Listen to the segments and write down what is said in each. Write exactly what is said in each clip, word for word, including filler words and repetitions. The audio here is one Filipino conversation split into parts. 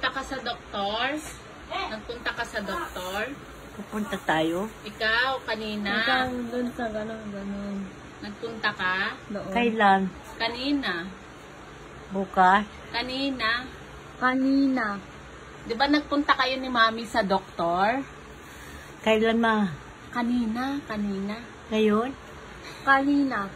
Nagpunta ka sa doktor? Nagpunta ka sa doktor? Pupunta tayo. Ikaw, kanina. Ikaw doon sa gano'n, gano'n. Nagpunta ka? Doon. Kailan? Kanina. Bukas? Kanina. Kanina. Di ba nagpunta kayo ni Mami sa doktor? Kailan ma? Kanina, kanina. Ngayon? Kanina.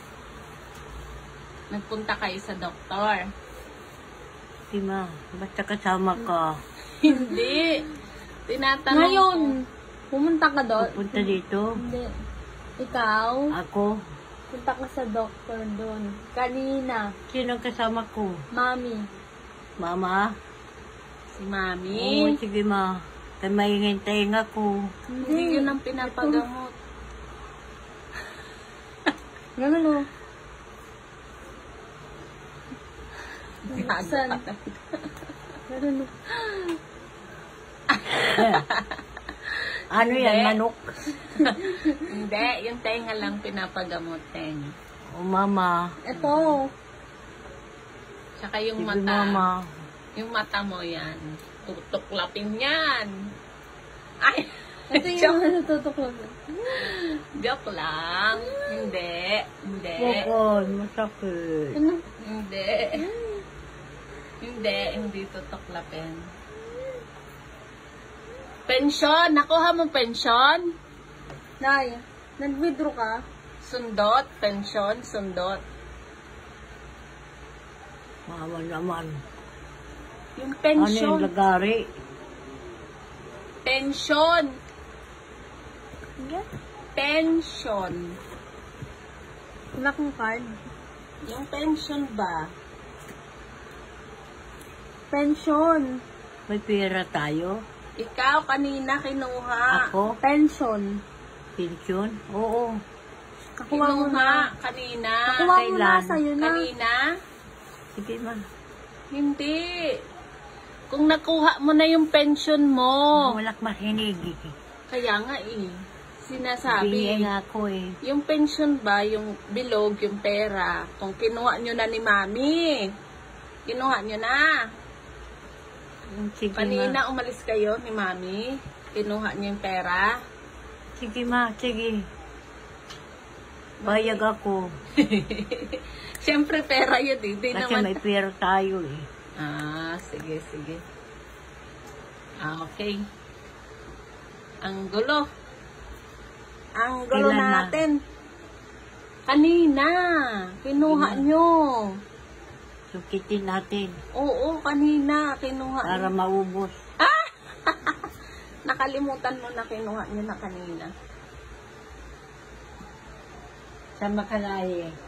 Nagpunta kayo sa doktor. Di ma. Basta kasama ka. Hindi. Tinatanong Ngayon, ko. pumunta ka doon. Pupunta dito. Hindi. Ikaw, Ako? punta ka sa doktor doon. Kanina. Sino ang kasama ko? Mami. Mama? Si Oo, Mami. sige ma. Kaya maingin ako. Hindi yun ang pinapagamot. Ganun o. Saan? Ganun o. Ano yan, Hindi. manok? Hindi, yung tenga lang pinapagamot, tenga. O mama. Ito. Tsaka yung Sige mata. mama. Yung mata mo yan. Tutuklapin yan. Ay, Ito yung ano tutuklap. joke lang. Hindi. Hindi. Bukod, masakit. Ano? Hindi. Hindi, hindi tutuklapin. Pensyon. Nakuha mo pensyon? Nay, nag-withdraw ka? Sundot. Pensyon. Sundot. Mama naman. Yung Ano pensyon. yung lagari? Pensyon. Pension. Wala kong card. Yung pension ba? Pension. May pera tayo? Ikaw kanina kinuha. Ako? Pension. Pensyon? Oo. Kakuha mo Kinuha na. kanina. Kakuha mo na Kailan? sa'yo na. Kanina? Sige ma. Hindi. Kung nakuha mo na yung pension mo. Walak marinig. Kaya nga eh. Bigyan Sinasabi. nga ako eh. Yung pension ba, yung bilog, yung pera. Kung kinuha nyo na ni Mami. Kinuha nyo na. Sige ma. Kanina umalis kayo ni Mami. Kinuha nyo yung pera. Sige ma, sige. Bayag ako. Siyempre pera yun eh. Di Kasi naman. may pera tayo eh. Ah, sige, sige. Ah, okay. Ang gulo. Ang gulo Kailan na? natin. Kanina. Kinuha Kanina. nyo. Sukitin natin. Oo, kanina. Kinuha Para nyo. maubos. Nakalimutan mo na kinuha nyo na kanina. Sa Makalaya.